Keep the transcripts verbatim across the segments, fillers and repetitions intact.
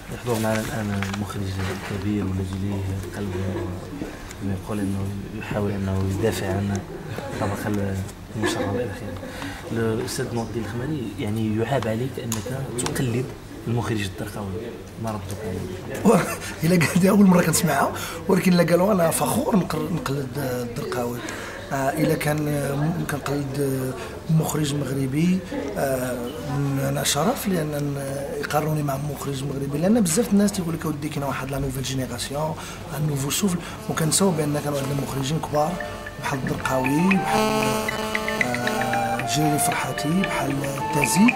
يحضر معنا الآن مخرج كبير ولجليه قلب، كما يقول أنه يحاول أنه يدافع عن الطبقة المشربة إلى آخره. الأستاذ نور الدين الخماري يعني يعاب عليك أنك تقلد المخرج الدرقاوي، ما ربطك عليه؟ إلا قال لي أول مرة كنسمعها، ولكن إلا قالوا أنا فخور نقلد الدرقاوي. آه إلا كان كنقلد مخرج مغربي آه أنا شرف لأن يقارنوني مع مخرج مغربي، لأن بزاف الناس تيقول لك أودي كاين واحد لا نوفيل جينيراسيون ان نوفو سوفل، وكنساو بأن كانوا عندنا مخرجين كبار بحال الدرقاوي، بحال آه جيري فرحاتي، بحال تازي.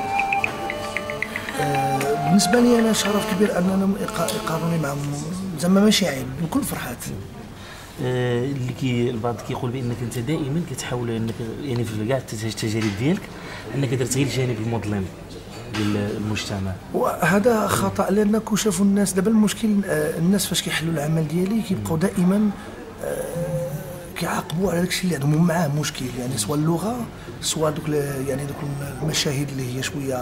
آه بالنسبة لي أنا شرف كبير أننا يقارنوني مع زعما ماشي عيب، بكل فرحات. آه اللي كي البعض كيقول بانك انت دائما كتحاول انك يعني في كاع التجارب ديالك انك درت غير الجانب المظلم ديال المجتمع، وهذا خطا. لان شافوا الناس دابا المشكل آه الناس فاش كيحلوا العمل ديالي كيبقاو دائما آه كيعاقبوا على داكشي اللي عندهم معاه مشكل، يعني سواء اللغه سواء دوك يعني دوك المشاهد اللي هي شويه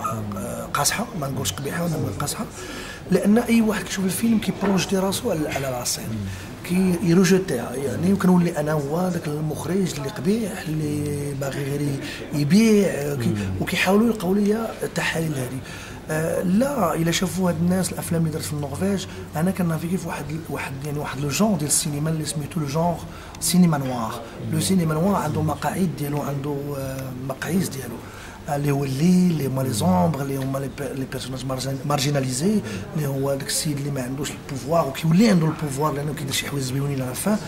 قاصحه، ما نقولش قبيحه ولا قاصحه، لان اي واحد كيشوف الفيلم كيبروجتي راسو على راسين، كي يروجيتيها يعني، وكنولي انا هو داك المخرج اللي قبيح اللي باغي غير يبيع، وكيحاولوا يلقاو لي التحاليل هذه. آه لا الا شافوا هاد الناس الافلام اللي درت في النرويج، انا كنافيكي في واحد واحد يعني واحد لو جونغ ديال السينما اللي سميتو لو جونغ سينما نوار. لو سينما نوار عنده مقاعد ديالو، عنده آه مقاييس ديالو، اللي هو الليل، اللي هما لي زومبر، اللي هما لي بيرسوناج مارجيناليزي، اللي هو داك السيد اللي ما عندوش البوفوار وكيولي عنده البوفوار لانه كيدير شي حوايج زوينين على فاه.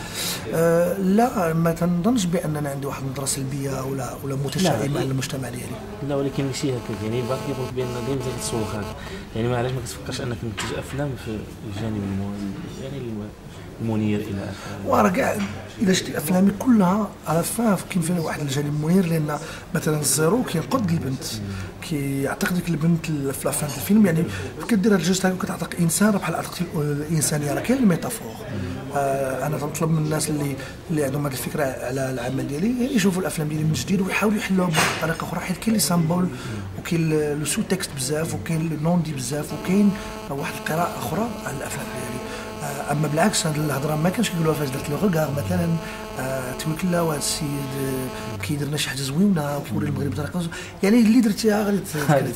أه لا ما تنظنش بان انا عندي واحد النظره سلبيه ولا ولا متشائمه على المجتمع ديالي. لا ولكن ماشي هكاك، يعني البعض كيقول بان ديما كتسوق هكا، يعني ما علاش ما كتفكرش انك تنتج افلام في الجانب المو... يعني المنير الى اخره؟ وراه كاع الا شتي افلامي كلها على فاه كاين فيها واحد الجانب منير، لان مثلا الزيرو كينقد البنت، كيعتقد ديك البنت في الافلام الفيلم، يعني كدير هاد الجوست هكا كتعطيك انسان بحال عطيتي الانسانيه، راه كاين الميتافور. آه انا تنطلب من الناس اللي اللي عندهم هذه الفكره على العمل ديالي يشوفوا الافلام ديالي من جديد ويحاولوا يحلوها بطريقه اخرى، حيت كاين لي سامبول وكاين لو سو تكست بزاف وكاين لو نون دي بزاف وكاين واحد القراءه اخرى على الافلام ديالي. اما بالعكس هاد الهضره ما كانش كيقولوها فاش درت لو غوغار مثلا، آه تقول لك لا وهذا السيد كيدير لنا شي حاجه زوينه وكيوري المغرب بطريقه، يعني اللي درتيها غادي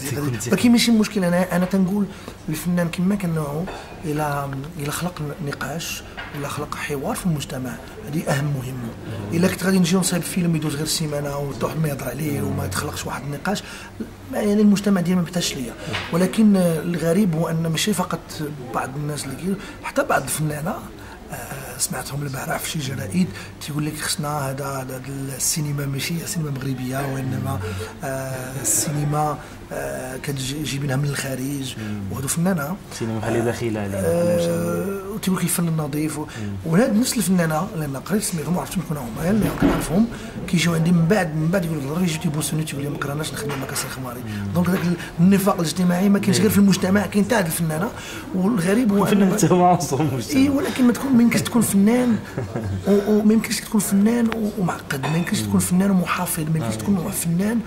ما كاين ماشي مشكل. انا انا تنقول الفنان كما كنوعو الى الى خلق نقاش ولا خلق حوار في المجتمع، هذه اهم مهمه. الا كنت غادي نجي نصايب فيلم يدوز غير سيمانه وواحد ما يهضر عليه وما يتخلقش واحد النقاش، يعني المجتمع ديالنا ما محتاجش ليا. ولكن الغريب هو ان ماشي فقط بعض الناس اللي كي حتى بعض الفنانه آه سمعتهم البارح في شي جرائد تيقول لك خصنا هذا هذا السينما ماشي سينما مغربيه وانما آه السينما آه كتجيبينها من الخارج، وهادو فنانه سينما بحال اللي داخله عليها آه وتيقول لك الفن النظيف، وهاد نفس الفنانه لان قريت سميتهم ما عرفتش شكون هما اللي كنعرفهم كيجيو عندي من بعد من بعد يقول لك ضروري جيتي بوسوني تيقول لي ما قراناش نخدم مع كاسر خماري. دونك داك النفاق الاجتماعي ما كاينش غير في المجتمع، كاين حتى عند الفنانه. والغريب هو الفنان حتى هو عنصر المجتمع. اي ولكن ما تكون ما يمكنش تكون فنان وما يمكنش تكون فنان ومعقد، ما يمكنش تكون فنان ومحافظ، ما يمكنش تكون فنان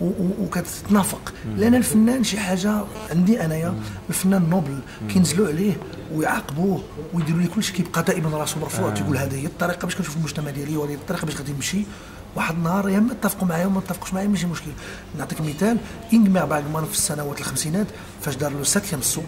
وكتتنافق. لان الفنان شي حاجه عندي انايا، الفنان نوبل كينزلوا عليه ويعاقبوه ويديروا ليه كلشي كيبقى دائما راسو مرفوع، تيقول هذه هي الطريقه باش كنشوف المجتمع ديالي وهذه الطريقه باش غادي نمشي. واحد النهار يا اما تتفقوا معايا وما تتفقوش معايا ماشي مشكل. نعطيك مثال، إنغمار برغمان في السنوات الخمسينات فاش دار له ساتيام سو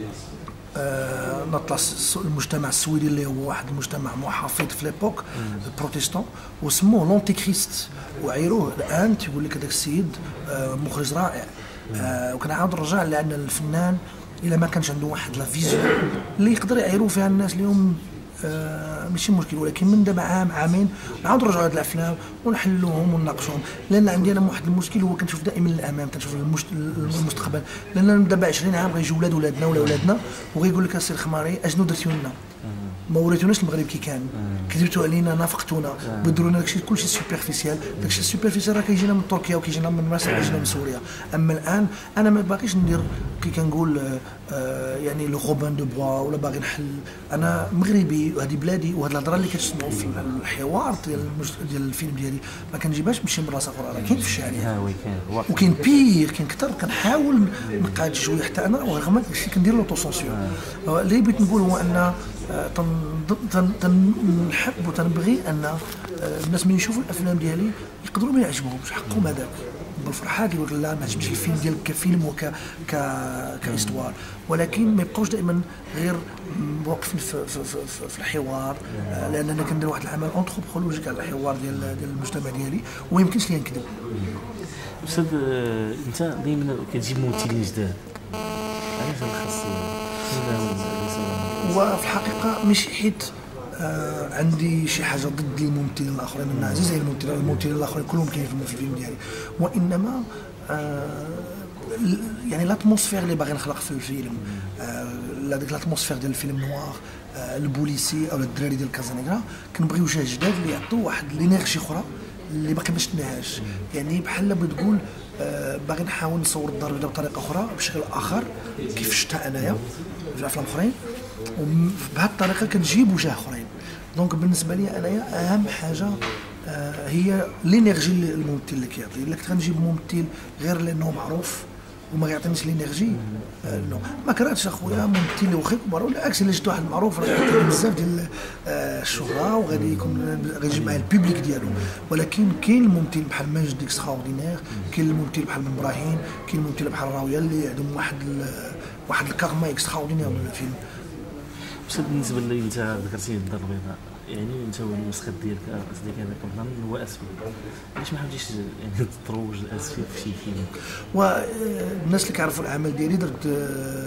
آه نطلع المجتمع السويدي اللي هو واحد المجتمع محافظ في ليبوك البروتستان، وسموه لونتي كريست وعيروه. الان تيقول لك هذاك السيد آه مخرج رائع. آه وكنعاود نرجع لان الفنان الا ما كانش عنده واحد لا فيزيون اللي يقدر يعيروا فيها الناس اليوم آه ماشي مشكل، ولكن من دابا عام عامين نعاودوا نرجعوا هاد الافلام ونحلوهم ونناقشوهم. لان عندي انا واحد المشكل هو كنشوف دائما للامام، كنشوف المستقبل. لان دابا عشرين عام غيجيو ولاد ولادنا ولا ولادنا وغيقول لك السي الخماري اشنو درتي لنا، ما وريتوناش المغرب كي كان، كذبتوا علينا، نافقتونا، بدروا لنا داكشي كلشي سوبرفيسيال، داكشي السوبرفيسيال راه كيجينا من تركيا وكيجينا من مصر وكيجينا من سوريا. اما الان انا ما باغيش ندير كي كنقول آه يعني لو روبان دو بوا ولا باغي نحل. انا مغربي وهذه بلادي، وهذه الهضره اللي كتسمعوا في الحوار ديال ديال الفيلم ديالي ما كنجيبهاش نمشي من راس اخرى، راه كاين في الشارع وكاين بير، كاين كثر. كنحاول نقاد شويه حتى انا ورغم داكشي كندير لوطو سونسور. اللي بغيت نقول هو ان تنحب وتنبغي ان الناس من يشوفوا الافلام ديالي يقدروا ما يعجبهمش حقهم هذاك بالفرحه، يقول لك لا ما عجبنيش الفيلم ديالك كفيلم وك ك كاستوار، ولكن ما يبقاوش دائما غير واقفين في, في, في, في الحوار، لاننا كندير واحد العمل اونتروبولوجيك على الحوار ديال ديال المجتمع ديالي وما يمكنش لي نكذب. استاذ انت دائما كتجيب ممثلين جداد، علاش هذا خاص؟ وفي الحقيقه ماشي حيت آه عندي شي حاجه ضد الممثلين الاخرين، انا عزيز على الممثلين الممثلين الاخرين كلهم كاينين في الفيلم ديالي، وانما آه يعني الاتموسفير اللي باغي نخلق في الفيلم، آه هذيك الاتموسفير ديال الفيلم نوار آه البوليسي او الدراري ديال كازانيغرا، كنبغيو جهه جداد اللي يعطوا واحد لينيرجي اخرى اللي باقي ما شفناهاش. يعني بحال بتقول آه باغي نحاول نصور الدار البيضاء بطريقه اخرى بشكل اخر كيف شفتها انايا في افلام اخرين، وبهذه الطريقه كنجيب وجه اخرين. دونك بالنسبه لي انايا اهم حاجه آه هي لينيرجي اللي الممثل اللي كيعطي. الا كنت غنجيب ممثل غير لانه معروف وما يعطينيش لينيرجي، آه نو ما كرهتش اخويا ممثل اللي واخا كبر، بالعكس الا جبت واحد معروف راه يعطي بزاف ديال آه الشهره وغادي يكون غيجيب معاه البوبليك ديالو. ولكن كاين الممثل بحال ماجد اكستراوردينير، كاين الممثل بحال بن ابراهيم، كاين الممثل بحال راويه اللي عندهم واحد واحد الكارما اكستراوردينير من الفيلم. استاذ بالنسبه لي انت ذكرتي الدار البيضاء، يعني انت النسخه ديالك قصدك هذا كنظن هو اسفل، علاش ما حاولتيش يعني تروج الاسفل في شي فيلم؟ والناس اللي كيعرفوا العمل ديالي درت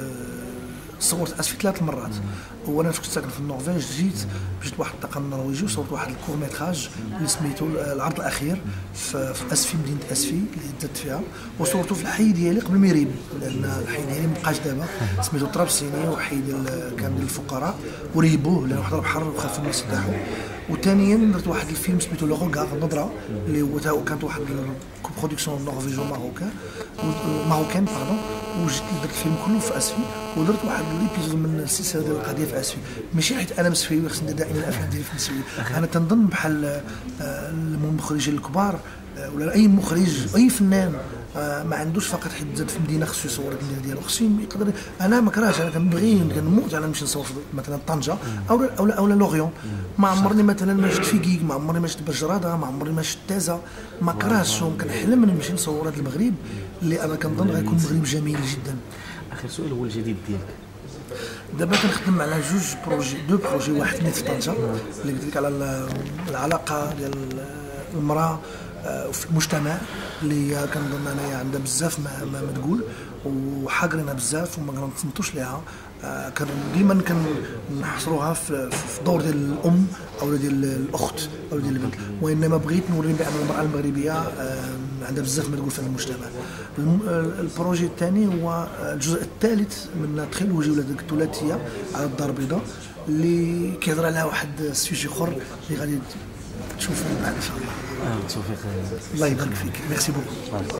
صورت اسفل ثلاث مرات. وانا كنت ساكن في النرويج، جيت جيت واحد الطاقم نرويجي وصورت واحد الكور ميتراج اللي سميتو العرض الاخير في, في اسفي، مدينه اسفي اللي درت فيها، وصورته في الحي ديالي قبل ما يريب، لان الحي ديالي مابقاش دابا، سميتو طرابسيني وحي ديال كان ديال الفقراء وريبوه لان حضر بحر وخاف الناس يرتاحوا. وثانيا درت واحد الفيلم سميتو لو روغار النظره اللي هو كانت واحد برودكسيون نرويجو ماروكان ماروكان باردون، وجيت درت الفيلم كله في اسفي، ودرت واحد ليبيزود من السلسله ديال القضيه في اسفي. ماشي حيت انا مسفي خصني ندير دائما الافلام ديالي في مسوي، انا تنظن بحال المخرجين الكبار ولا اي مخرج اي فنان ما عندوش فقط حيت زاد في مدينه خصو يصور المدينه ديالو، خصو يقدر. انا ما كرهتش، انا كنبغي كنموت على نمشي نصور مثلا طنجه او او او لوريون. ما عمرني مثلا ما شفت فيكيك، ما عمرني ما شفت بجراده، ما عمرني ما شفت تازا، ما كرهتش. كنحلم نمشي نصور هذا المغرب اللي انا كنظن غيكون مغرب جميل جدا. اخر سؤال هو الجديد ديالك. دابا كنخدم على جوج بروجي، دو بروجي، واحد نيت في طنجه اللي قلت لك على العلاقه ديال المراه في المجتمع اللي كنظن انايا عندها بزاف ما, ما, ما تقول وحاقرينها بزاف وما كنصنتوش ليها. كان ديما كنحصروها في دور ديال الام او ديال الاخت او ديال البنت، وانما بغيت نوري بان المراه المغربيه عندها بزاف ما تقول في المجتمع. البروجي الثاني هو الجزء الثالث من تريلوجي ولا ديك الثلاثيه على الدار البيضاء اللي كيهضر على واحد السوجي اخر اللي غادي تشوفوا بعد ان شاء الله. التوفيق. الله يبارك فيك، ميرسي بوكو.